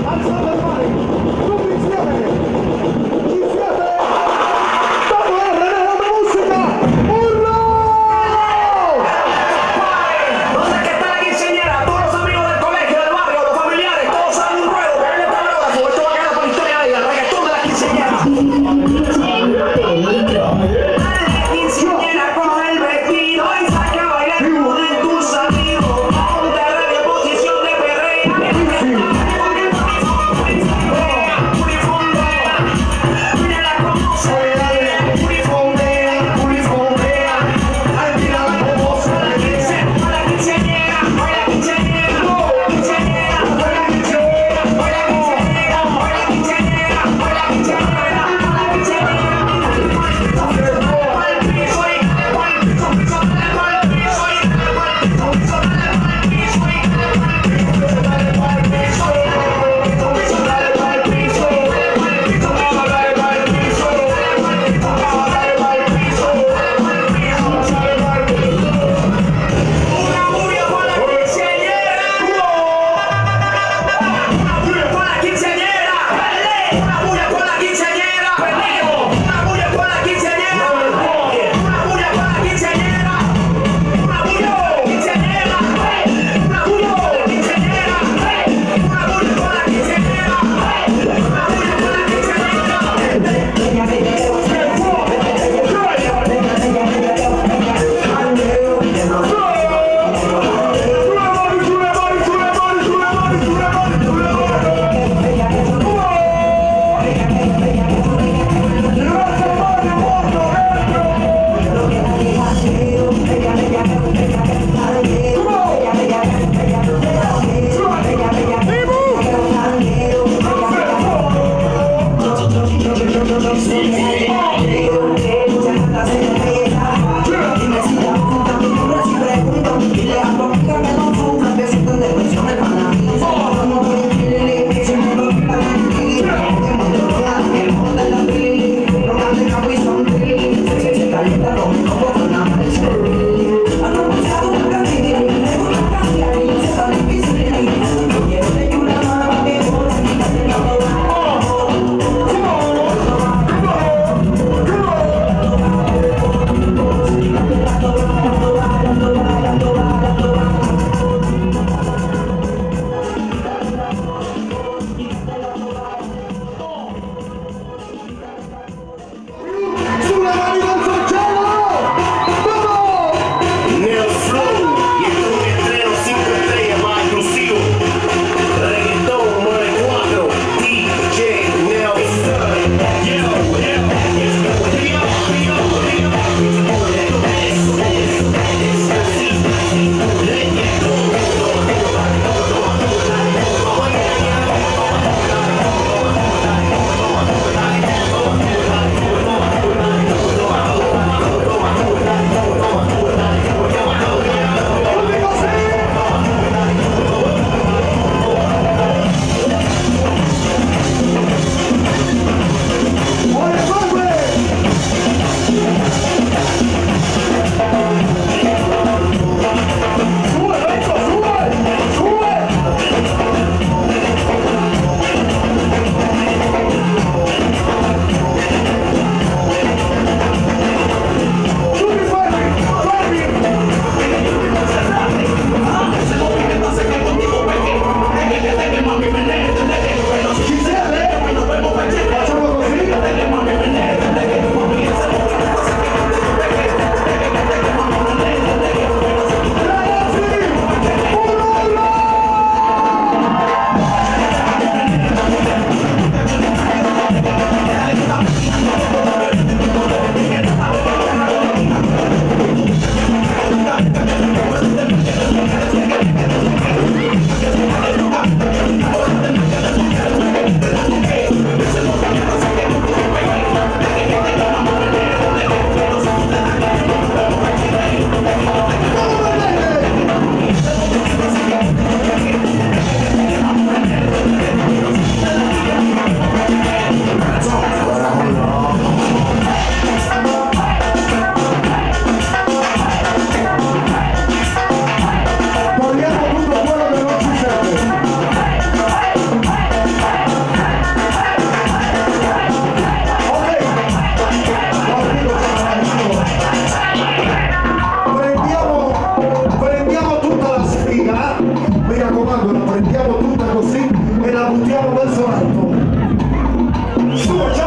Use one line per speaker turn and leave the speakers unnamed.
alzate le mani, tutti insieme, ci siete? Dopo la musica, urrà!
¿Dónde es que está la quinceañera? Todos los amigos del colegio, del barrio, los familiares, todos saben un ruedo, que viene esta droga, porque esto va a quedar para la historia de ella, el reggaetón de la quinceañera. La quinceañera coge el vestido y saca a bailar con tus amigos. Ponte ready en posición de perrea.
prendiamo tutta così e la buttiamo verso l'alto. Su,